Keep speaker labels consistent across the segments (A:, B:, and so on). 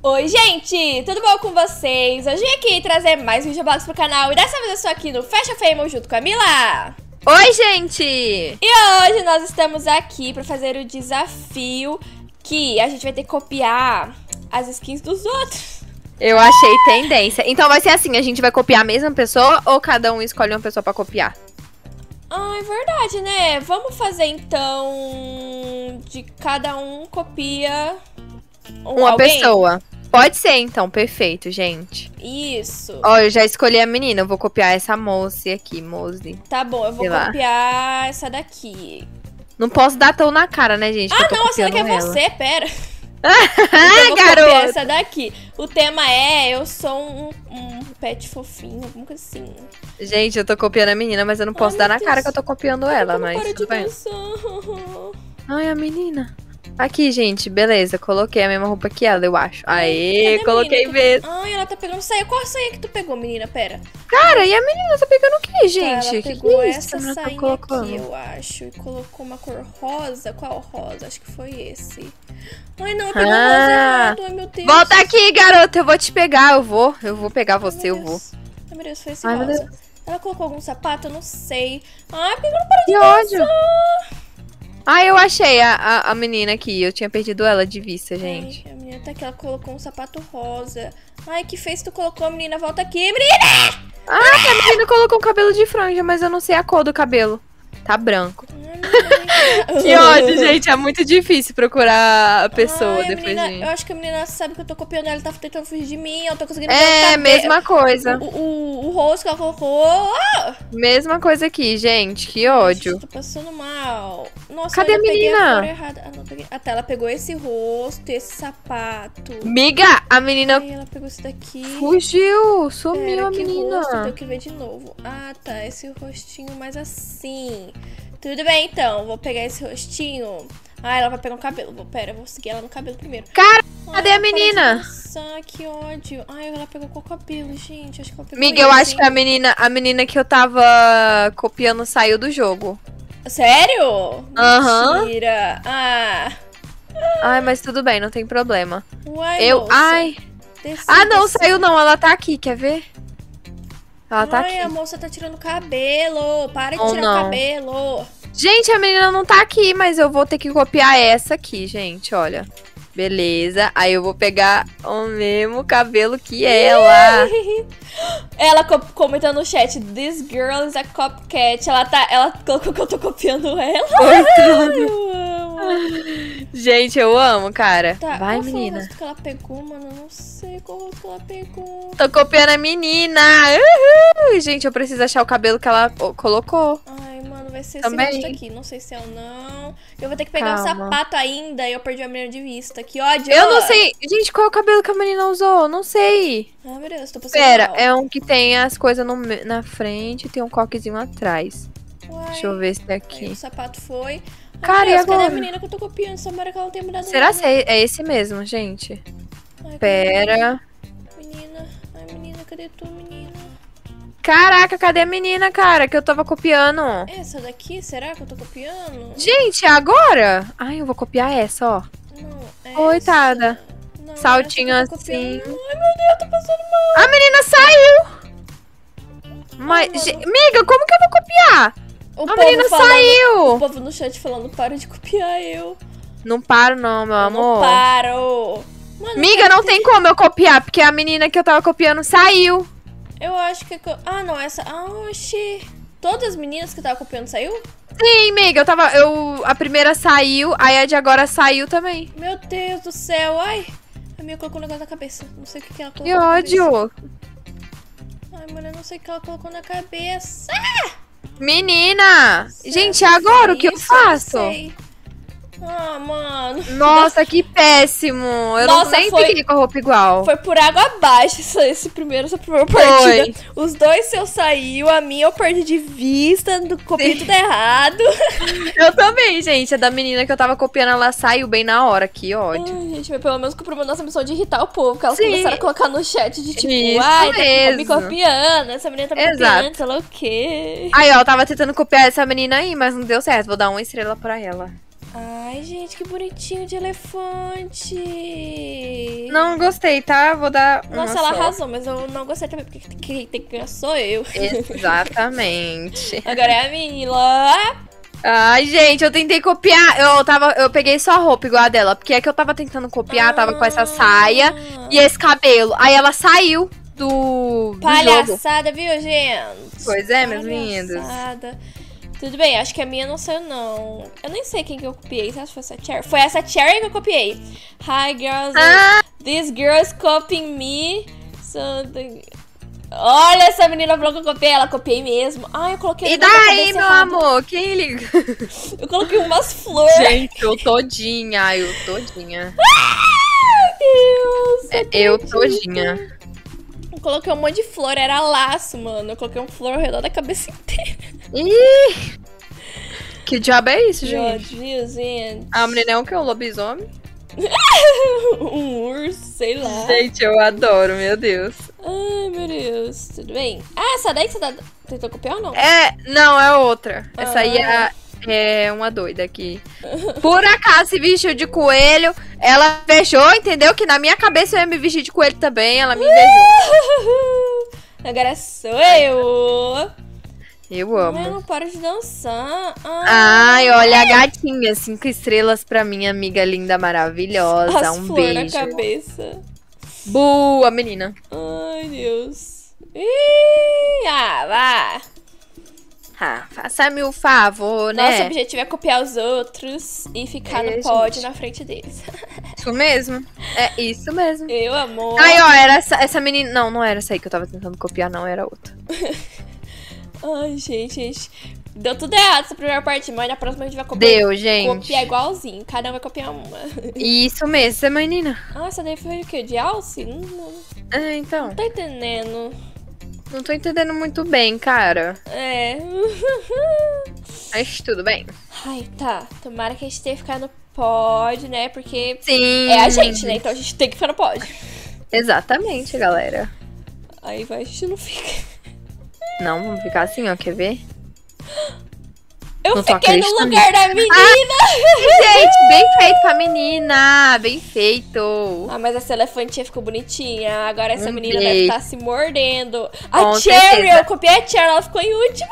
A: Oi, gente! Tudo bom com vocês? Hoje vim aqui trazer mais videoblogs pro canal e dessa vez eu estou aqui no Fashion Fame junto com a Mila.
B: Oi, gente!
A: E hoje nós estamos aqui pra fazer o desafio que a gente vai ter que copiar as skins dos outros.
B: Eu achei tendência. Então vai ser assim, a gente vai copiar a mesma pessoa ou cada um escolhe uma pessoa pra copiar?
A: Ah, é verdade, né? Vamos fazer então de cada um copia
B: Uma
A: alguém?
B: pessoa. Pode ser, então. Perfeito, gente.
A: Isso.
B: Ó, eu já escolhi a menina. Eu vou copiar essa moça aqui, Mose.
A: Tá bom, eu vou
B: Sei lá.
A: copiar essa daqui.
B: Não posso dar tão na cara, né, gente? que eu tô
A: Não, essa daqui é
B: copiando ela.
A: você, pera.
B: Ah,
A: Eu vou copiar
B: garoto!
A: essa daqui. O tema é eu sou um pet fofinho, alguma coisa assim.
B: Gente, eu tô copiando a menina, mas eu não posso
A: Ai,
B: dar
A: meu
B: na cara
A: Deus.
B: que eu tô copiando ela,
A: Como
B: mas
A: para de
B: tudo bem.
A: dançar.
B: Ai, a menina. Aqui, gente, beleza. Coloquei a mesma roupa que ela, eu acho. Aê,
A: Cadê a
B: coloquei
A: menina?
B: mesmo.
A: Ai, ela tá pegando saia. Qual saia que tu pegou, menina? Pera.
B: Cara, e a menina tá pegando o que, gente?
A: Tá, ela
B: Que
A: pegou
B: é isso
A: essa
B: que a menina tá
A: sainha
B: colocando?
A: aqui, eu acho. E colocou uma cor rosa. Qual rosa? Acho que foi esse. Ai, não, pegou rosa errado. Ai, meu Deus.
B: Volta aqui, garota. Eu vou te pegar. Eu vou pegar você, eu vou.
A: Ai, meu Deus, foi esse
B: Ai, meu
A: rosa.
B: Deus.
A: Ela colocou algum sapato? Eu não sei. Ai, por que não para de
B: Que
A: dançar?
B: ódio. Ah, eu achei a menina aqui. Eu tinha perdido ela de vista, gente.
A: Ai, a menina tá aqui, ela colocou um sapato rosa. Ai, que fez tu colocou, menina? Volta aqui, menina!
B: Ah, a menina colocou um cabelo de franja, mas eu não sei a cor do cabelo. Tá branco. Que ódio, gente. É muito difícil procurar a pessoa
A: Ai, a
B: depois
A: menina,
B: de...
A: eu acho que a menina sabe que eu tô copiando ela, tá tentando fugir de mim, ela tá conseguindo ver o
B: É,
A: cabelo.
B: mesma coisa.
A: O rosto que ela colocou.
B: Mesma coisa aqui, gente. Que ódio.
A: Tô passando mal. Nossa,
B: Cadê
A: eu ainda
B: a
A: peguei
B: menina?
A: a cor errada. Ah, não, peguei. Ah, tá, ela pegou esse rosto e esse sapato.
B: Miga, a menina
A: Aí ela pegou esse daqui.
B: fugiu. Sumiu
A: Pera,
B: a
A: que
B: menina.
A: rosto, tenho que ver de novo. Ah, tá, esse rostinho mais assim. Tudo bem, então, vou pegar esse rostinho. Ah, ela vai pegar um cabelo. Pera, eu vou seguir ela no cabelo primeiro.
B: Cara,
A: Ai,
B: cadê a
A: para de
B: menina?
A: dançar, que ódio. Ai, ela pegou qual cabelo, gente? Acho que ela pegou
B: Miga, eu
A: esse,
B: acho que a menina que eu tava copiando saiu do jogo.
A: Sério?
B: Aham.
A: Mentira. Ah.
B: Ai, mas tudo bem, não tem problema.
A: Uai, moça.
B: Ai.
A: Desce,
B: Ah, não,
A: desce.
B: saiu não. Ela tá aqui, quer ver? Ela tá
A: Ai, a
B: aqui.
A: moça tá tirando cabelo. Para de
B: Ou
A: tirar
B: não.
A: cabelo.
B: Gente, a menina não tá aqui, mas eu vou ter que copiar essa aqui, gente, olha. Beleza, aí eu vou pegar o mesmo cabelo que ela.
A: Ela comentando no chat, this girl is a copycat. Ela colocou que eu tô copiando ela. Eu amo.
B: Gente, eu amo, cara.
A: Tá,
B: Vai,
A: qual foi o
B: menina.
A: rosto que ela pegou, mano? Eu não sei qual rosto que ela pegou.
B: Tô copiando a menina. Uhul. Gente, eu preciso achar o cabelo que ela colocou.
A: Ai, mano, vai ser
B: Também.
A: esse rosto aqui. Não sei se é ou não. Eu vou ter que pegar um
B: Calma.
A: sapato ainda e eu perdi a menina de vista. Que ódio.
B: Eu não sei. Gente, qual é o cabelo que a menina usou? Não sei.
A: Ai, meu Deus, tô passando
B: Pera,
A: mal.
B: é um que tem as coisas na frente e tem um coquezinho atrás.
A: Uai.
B: Deixa eu ver se é
A: Aí
B: aqui.
A: o sapato foi. Ai,
B: Cara,
A: meu
B: e
A: Deus, cadê a
B: agora?
A: menina que eu tô copiando? Tomara que ela não tenha mudado
B: Será
A: nada.
B: que é esse mesmo, gente?
A: Ai, cadê
B: Pera.
A: a menina? Ai, menina, cadê tu, menina?
B: Caraca, cadê a menina, cara? Que eu tava copiando.
A: Essa daqui, será que eu tô copiando?
B: Gente, agora? Ai, eu vou copiar essa, ó.
A: Não, essa.
B: Coitada.
A: Não,
B: Saltinho
A: essa que eu tô
B: assim.
A: copiando. Ai, meu Deus, tô passando mal.
B: A menina saiu! Mas,
A: mano.
B: amiga, como que eu vou copiar?
A: O
B: A
A: povo
B: menina
A: falando-
B: saiu!
A: O povo no chat falando, para de copiar eu.
B: Não paro não, meu
A: Eu
B: amor.
A: não paro. Mano,
B: Amiga, não tem como eu copiar, porque a menina que eu tava copiando saiu.
A: eu acho que... Ah, não, essa... Ah, oxi. Todas as meninas que eu tava copiando saiu?
B: Sim, amiga, a primeira saiu, aí a de agora saiu também.
A: Meu Deus do céu, ai. A minha colocou um negócio na cabeça. Não sei o que ela colocou
B: Que
A: na cabeça.
B: ódio.
A: Ai, mano, eu não sei o que ela colocou na cabeça.
B: Menina! Gente,
A: Será que
B: agora
A: foi
B: o que eu
A: isso?
B: faço?
A: Não sei. Ah, mano.
B: Nossa, que péssimo. Eu
A: Nossa,
B: não nem
A: foi-
B: fiquei com a roupa igual.
A: Foi por água abaixo essa primeira partida. Os dois seus saiu, a minha eu perdi de vista, copiei tudo errado.
B: Eu também, gente. A da menina que eu tava copiando, ela saiu bem na hora. Que ódio.
A: Ai, gente, mas pelo menos cumpriu a nossa missão de irritar o povo, que elas
B: Sim.
A: começaram a colocar no chat de tipo,
B: Isso
A: ai, tá me
B: mesmo.
A: copiando, essa menina tá me
B: Exato.
A: copiando, sei lá o quê.
B: Aí, ó, eu tava tentando copiar essa menina aí, mas não deu certo. Vou dar uma estrela pra ela.
A: Ai, gente, que bonitinho de elefante.
B: Não gostei, tá? Vou dar uma
A: Nossa, ela
B: só.
A: arrasou, mas eu não gostei também, porque quem tem que ganhar sou eu.
B: Exatamente.
A: Agora é a Mila.
B: Ai, gente, eu tentei copiar. Eu peguei só a roupa igual a dela. Porque é que eu tava tentando copiar, tava com essa saia e esse cabelo. Aí ela saiu do jogo.
A: Palhaçada, viu, gente?
B: Pois é, meus lindos.
A: Palhaçada. Tudo bem, acho que a minha não saiu, não. Eu nem sei quem que eu copiei. Você acha que foi essa Cherry? Foi essa Cherry que eu copiei. Hi, girls. These girls copying me. Something... Olha, essa menina falou que eu copiei. Ela copiei mesmo. Ai, eu coloquei...
B: E daí, meu amor? Quem liga?
A: Eu coloquei umas flores.
B: Gente, eu todinha. Ai,
A: Meu Deus.
B: Eu todinha.
A: Eu coloquei um monte de flor. Era laço, mano. Eu coloquei um flor ao redor da cabeça inteira.
B: Ih! Que diabo é isso, gente?
A: Meu Deus, gente.
B: A menina é o que? Um lobisomem?
A: Um urso, sei lá.
B: Gente, eu adoro, meu Deus.
A: Ai, meu Deus. Tudo bem? Ah, essa daí que você tentou copiar ou não?
B: Não, é outra. Essa aí é uma doida aqui. Por acaso se vestiu de coelho, ela fechou, entendeu? Que na minha cabeça eu ia me vestir de coelho também, ela me invejou.
A: Agora sou eu.
B: Eu amo.
A: Eu não paro de dançar.
B: Ai, olha a gatinha, 5 estrelas pra minha amiga linda, maravilhosa.
A: As
B: Um
A: flor
B: beijo.
A: na cabeça.
B: Boa, menina.
A: Ai, Deus. Ih, vá.
B: Faça-me o favor, né?
A: Nosso objetivo é copiar os outros e ficar no pódio na frente deles.
B: Isso mesmo. É isso mesmo.
A: Eu, amor.
B: Ai, ó, era essa menina. Não era essa aí que eu tava tentando copiar, não, era outra.
A: Ai, gente. Deu tudo errado essa primeira parte, mas na próxima a gente vai copiar igualzinho. Cada um vai copiar uma.
B: Isso mesmo, essa menina.
A: Ah, essa daí foi o quê? De alce? Não
B: Então.
A: tô entendendo.
B: Não tô entendendo muito bem, cara. Mas tudo bem.
A: Ai, tá. Tomara que a gente tenha ficado no pódio, né? Porque
B: Sim.
A: é a gente, né? Então a gente tem que ficar no pódio.
B: Exatamente, galera.
A: Aí vai, a gente não fica.
B: Não, vamos ficar assim, ó, quer ver?
A: Eu
B: não
A: fiquei no lugar da menina!
B: Gente, bem feito pra menina! Bem feito!
A: Ah, mas essa elefantinha ficou bonitinha. Agora essa menina
B: beijo.
A: deve estar se mordendo. A
B: Com
A: Cherry,
B: certeza.
A: eu copiei a Cherry, ela ficou em último.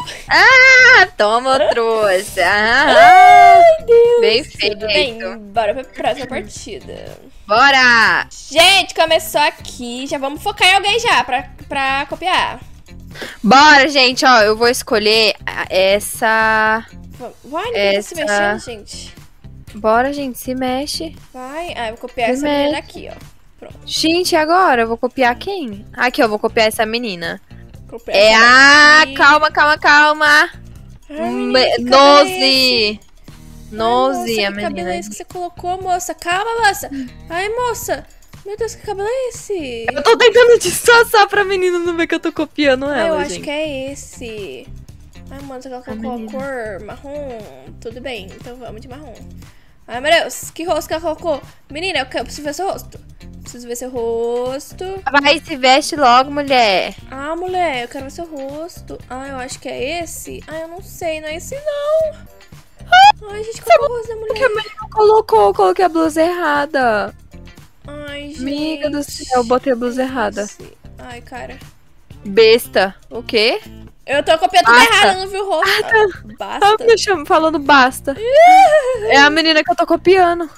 B: Toma, trouxa!
A: Ai, Deus!
B: Bem
A: Tudo
B: feito!
A: bem, bora pra próxima partida.
B: Bora!
A: Gente, começou aqui. Já vamos focar em alguém já pra copiar.
B: Bora, gente, ó, eu vou escolher essa...
A: Vai, ninguém tá se mexendo, gente.
B: Bora, gente, se mexe.
A: Vai. Ah, eu vou copiar essa menina daqui, ó. Pronto.
B: Gente, agora? Eu vou copiar quem? Aqui, eu vou copiar essa menina.
A: Copiar essa daqui.
B: Calma.
A: Ai, menina, que cabelo é esse?
B: Noze, a
A: que cabelo
B: menina.
A: é esse que você colocou, moça? Calma, moça. Ai, moça. Meu Deus, que cabelo é esse?
B: Eu tô tentando disfarçar pra menina não ver que eu tô copiando ela,
A: eu acho
B: gente.
A: que é esse. Ai, mano, você colocou a cor marrom. Tudo bem, então vamos de marrom. Ai, meu Deus, que rosto que ela colocou? Menina, eu preciso ver seu rosto. Preciso ver seu rosto.
B: Vai, se veste logo, mulher.
A: Ah, mulher, eu quero ver seu rosto. Ah, eu acho que é esse. Ah, eu não sei, não é esse não. Ai, gente, qual é o rosto da mulher?
B: Porque a menina colocou, eu coloquei a blusa errada.
A: Ai, gente.
B: Amiga do céu, eu botei a blusa errada.
A: Ai, cara.
B: Besta. O quê?
A: Eu tô copiando tudo errado, eu não vi o rosto. Basta.
B: Ela me chama falando basta. É a menina que eu tô copiando.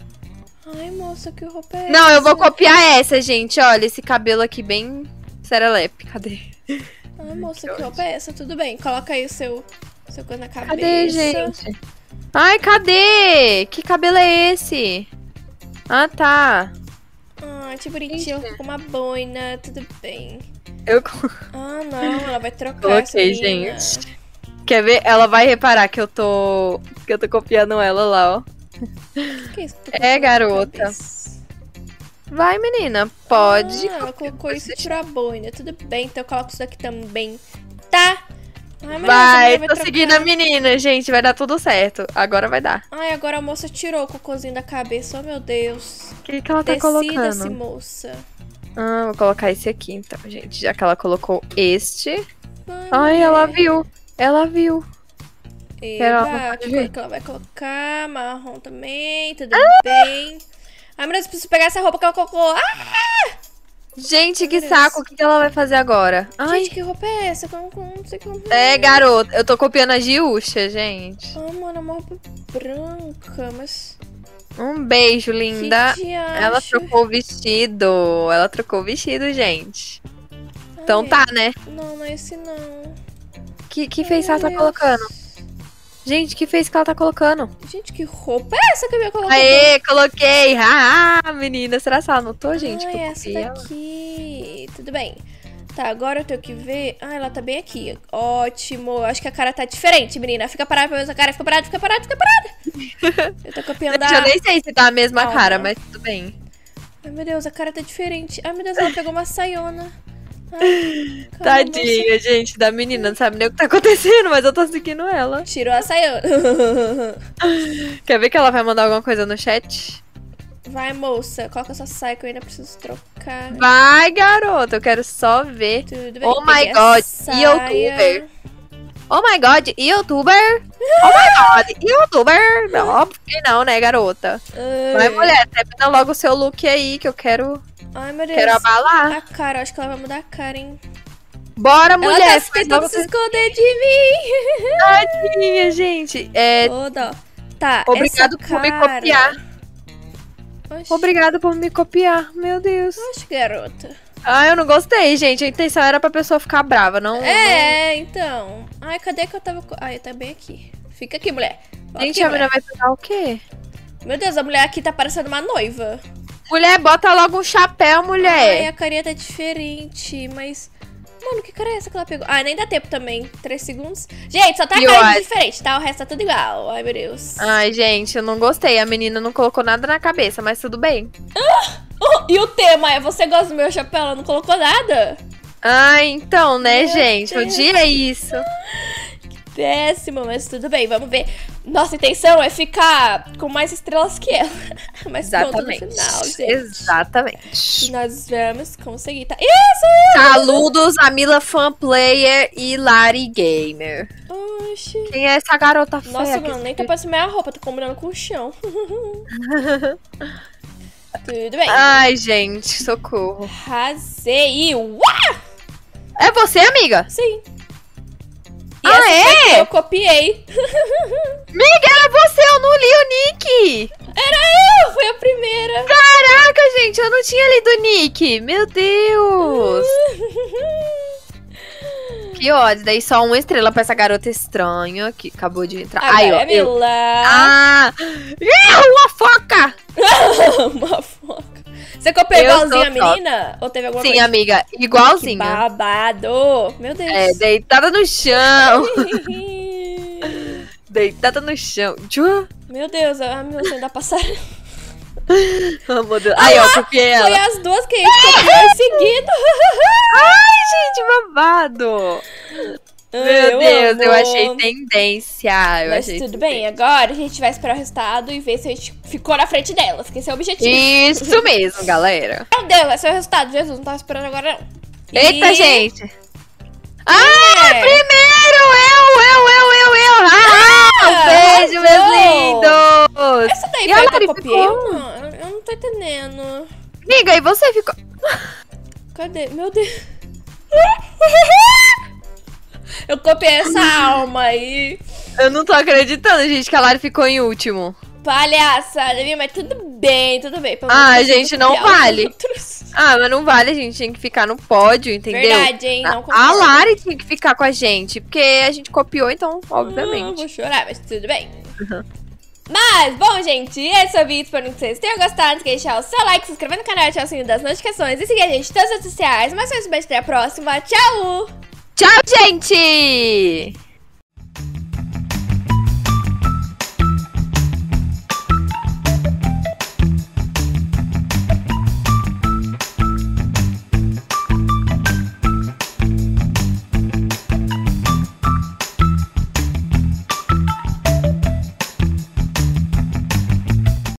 A: Ai, moça, que roupa é essa?
B: Não, eu vou copiar essa, gente. Olha, esse cabelo aqui bem serelepe. Cadê?
A: Ai, moça, que roupa é essa? Tudo bem, coloca aí o seu coisa na cabeça.
B: Cadê, gente? Ai, cadê? Que cabelo é esse? Ah, tá.
A: Ai, que bonitinho, com uma boina, tudo bem. Ah, não, ela vai trocar.
B: Coloquei, gente. Quer ver? Ela vai reparar que eu tô copiando ela lá, ó.
A: Que é isso?
B: Garota. Vai, menina, pode.
A: Ela colocou isso e tirou a boina, tudo bem, então eu coloco isso daqui também, tá? Ai,
B: vai, tô seguindo a menina, gente, vai dar tudo certo. Agora vai dar.
A: Ai, agora a moça tirou o cocôzinho da cabeça, oh meu Deus.
B: O que ela tá colocando?
A: Decida-se, moça.
B: Ah, vou colocar esse aqui então, gente, já que ela colocou este.
A: Ai,
B: Ai, ela viu.
A: Eba, que cor que ela vai colocar? Marrom também, tudo bem. Ai, meu Deus, preciso pegar essa roupa que ela colocou. Ah!
B: Gente, que saco. O que ela vai fazer agora?
A: Gente, que roupa é essa? Eu não sei que roupa
B: é. Garota. Eu tô copiando a Giuxa, gente.
A: Ah, mano, é uma roupa branca, mas...
B: Um beijo, linda. Ela trocou o vestido. Ela trocou o vestido, gente. Então tá, né?
A: Não, não é esse não.
B: Que face ela tá colocando? Gente, que face que ela tá colocando?
A: Gente, que roupa é essa que eu ia colocar?
B: Aê, coloquei! Ah, menina, será que ela notou, gente?
A: Ai, essa daqui. Tudo bem. Tá, agora eu tenho que ver... Ah, ela tá bem aqui. Ótimo. Eu acho que a cara tá diferente, menina. Fica parada pra ver essa cara. Fica parada, fica parada, fica parada. Eu tô copiando
B: gente, eu nem sei se tá a mesma cara, mas tudo bem.
A: Ai, meu Deus, a cara tá diferente. Ai, meu Deus, ela pegou uma saiona. Ai,
B: tadinha, gente, da menina. Não sabe nem o que tá acontecendo, mas eu tô seguindo ela.
A: Tirou a saiona.
B: Quer ver que ela vai mandar alguma coisa no chat?
A: Vai, moça. Coloca sua saia que eu ainda preciso trocar.
B: Vai, garota. Eu quero só ver.
A: Tudo bem.
B: Oh my god, youtuber. Oh my god, youtuber. Oh my god, youtuber. Não, óbvio que não, né, garota? Vai, mulher, termina logo o seu look aí que eu quero...
A: Ai, meu Deus.
B: Quero abalar.
A: A cara, acho que ela vai mudar a cara, hein?
B: Bora, mulher.
A: Ela tá tentando se esconder de mim.
B: Tadinha, gente.
A: Tá,
B: obrigado por me copiar.
A: Oxi.
B: Obrigado por me copiar, meu Deus.
A: Oxe, garota.
B: Ah, eu não gostei, gente. A intenção era pra pessoa ficar brava, não...
A: Então. Ai, cadê que eu tava... Ai, tá bem aqui. Fica aqui, mulher.
B: Gente, a mulher vai pegar o quê?
A: Meu Deus, a mulher aqui tá parecendo uma noiva.
B: Mulher, bota logo um chapéu, mulher.
A: Ai, a carinha tá diferente, mas... Mano, que cara é essa que ela pegou? Ah, nem dá tempo também. 3 segundos. Gente, só tá a cara diferente, tá? O resto tá tudo igual. Ai, meu Deus.
B: Ai, gente, eu não gostei. A menina não colocou nada na cabeça, mas tudo bem.
A: E o tema é: você gosta do meu chapéu? Ela não colocou nada?
B: Ah, então, né,
A: meu
B: gente?
A: Deus.
B: O dia é isso.
A: Péssimo, mas tudo bem, vamos ver. Nossa intenção é ficar com mais estrelas que ela. Mas
B: exatamente.
A: No final, gente.
B: Exatamente.
A: E nós vamos conseguir, tá? Isso!
B: Saludos a Mila Fan Player e Lari Gamer.
A: Oxi.
B: Quem é essa garota feia?
A: Nossa, mano, nem tá parecendo minha roupa, tá combinando com o chão. Tudo bem.
B: Ai, gente, socorro.
A: Arrasei. Uau!
B: É você, amiga?
A: Sim. E essa eu copiei.
B: Amiga, era você, eu não li o nick.
A: Era eu, foi a primeira.
B: Caraca, gente, eu não tinha lido o nick. Meu Deus. Que ódio, daí só uma estrela pra essa garota estranha que acabou de entrar.
A: Ai, ó, Mila.
B: Uma foca.
A: Uma foca. Você copiou igualzinho a menina? Ou teve alguma coisa?
B: Sim, amiga, igualzinha.
A: Que babado. Meu Deus.
B: Deitada no chão. Deitada no chão.
A: Meu Deus, a Milson ainda passaram.
B: Oh, meu Deus. Aí, ó, copiei ela.
A: Foi as duas que a gente copiou em seguida.
B: Ai, gente, babado. Meu Deus, eu achei tendência.
A: Mas tudo bem, agora a gente vai esperar o resultado e ver se a gente ficou na frente delas, que esse é o objetivo.
B: Isso mesmo, galera.
A: Meu Deus, esse é o resultado. Jesus, não tava esperando agora, não.
B: Eita, gente. Primeiro! Beijo, meus lindos!
A: Essa daí foi que eu copiei? Eu não tô entendendo.
B: Amiga, e você ficou...
A: Cadê? Meu Deus. Eu copiei essa alma aí.
B: Eu não tô acreditando, gente, que a Lari ficou em último.
A: Palhaçada, viu? Mas tudo bem, tudo bem.
B: Gente, não vale. Mas não vale, a gente tinha que ficar no pódio, entendeu?
A: Verdade, hein? Não
B: a Lari tinha que ficar com a gente, porque a gente copiou, então, obviamente.
A: Vou chorar, mas tudo bem. Mas, bom, gente, esse é o vídeo. Espero que vocês tenham gostado. Não esqueça de deixar o seu like, se inscrever no canal, ativar o sininho das notificações e seguir a gente em todas as redes sociais. Mas, um beijo, até a próxima. Tchau!
B: Tchau, gente!